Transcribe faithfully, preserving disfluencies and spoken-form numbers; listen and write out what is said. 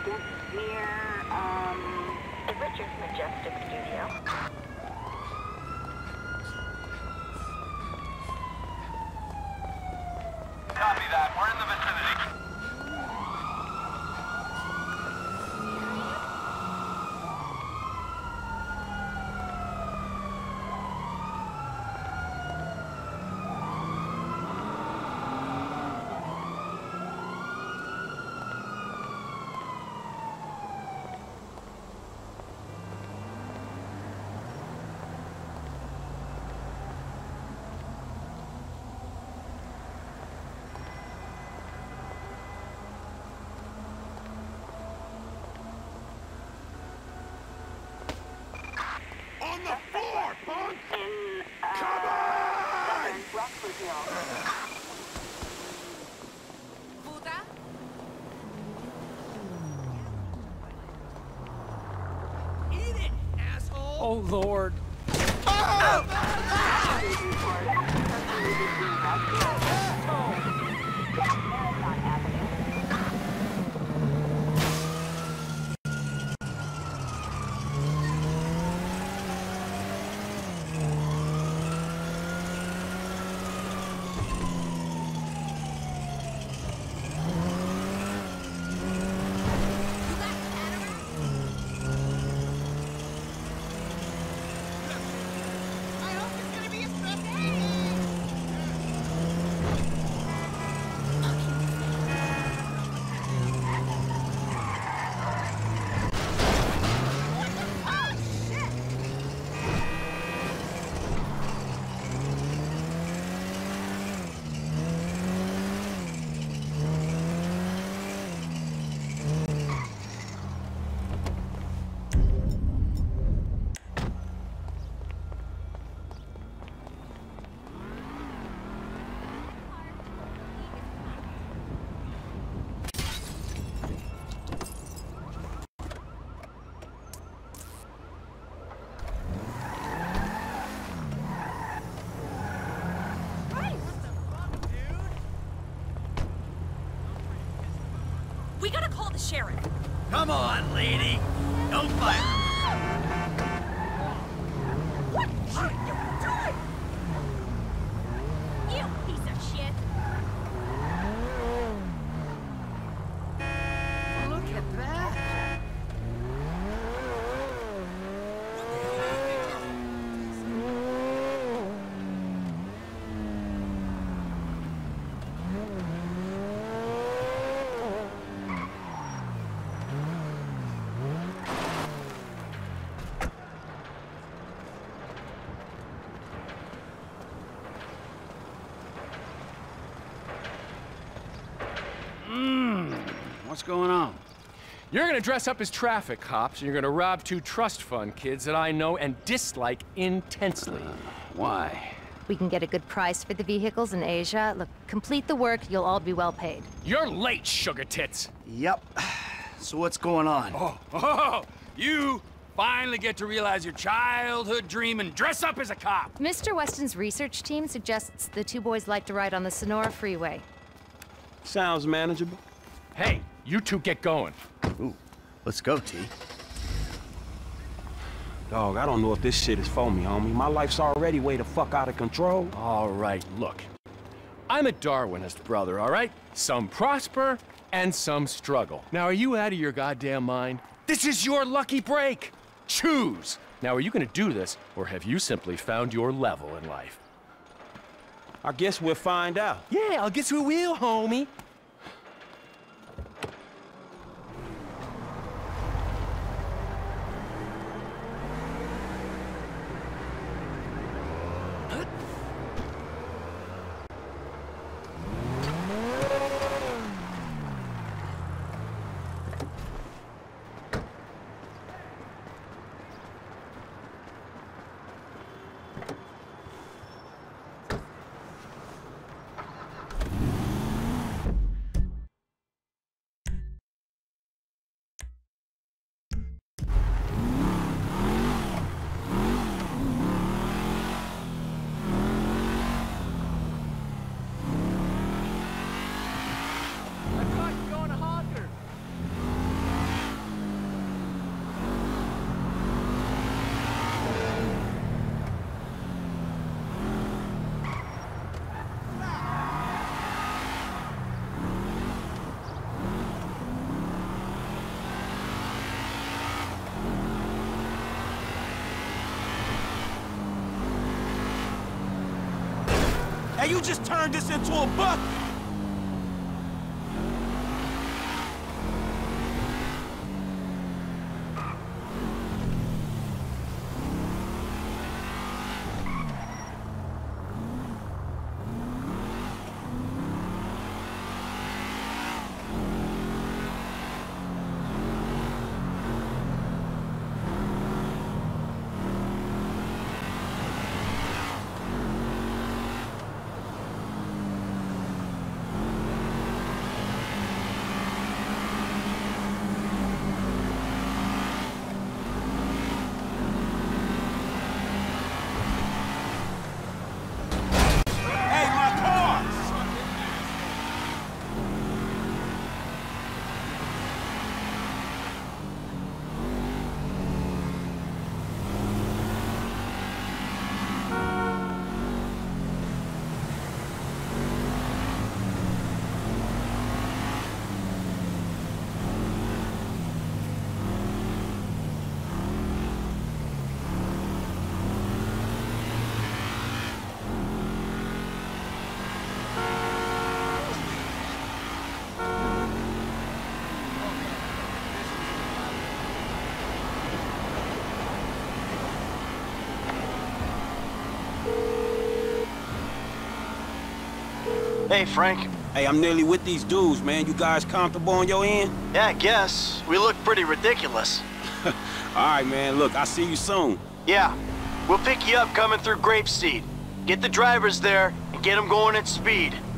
near, um, the Richards Majestic Studio. Copy that. We're in the vicinity. On the floor, punk! In, uh, Come on! Rockford Hill. Puta? Eat it, asshole! Oh, Lord. We gotta call the sheriff. Come on, lady. Don't fight. What are you doing? You piece of shit. Look at that. What's going on? You're gonna dress up as traffic cops, and you're gonna rob two trust fund kids that I know and dislike intensely. Uh, why? We can get a good price for the vehicles in Asia. Look, complete the work, you'll all be well paid. You're late, sugar tits! Yep. So what's going on? Oh, oh, you finally get to realize your childhood dream and dress up as a cop. Mister Weston's research team suggests the two boys like to ride on the Sonora Freeway. Sounds manageable. Hey, you two get going. Ooh, let's go, T. Dog, I don't know if this shit is for me, homie. My life's already way the fuck out of control. All right, look. I'm a Darwinist, brother, all right? Some prosper and some struggle. Now, are you out of your goddamn mind? This is your lucky break. Choose. Now, are you gonna do this, or have you simply found your level in life? I guess we'll find out. Yeah, I'll guess we will, homie. Hey, you just turned this into a buck. Hey, Frank. Hey, I'm nearly with these dudes, man. You guys comfortable on your end? Yeah, I guess. We look pretty ridiculous. All right, man. Look, I'll see you soon. Yeah. We'll pick you up coming through Grapeseed. Get the drivers there and get them going at speed.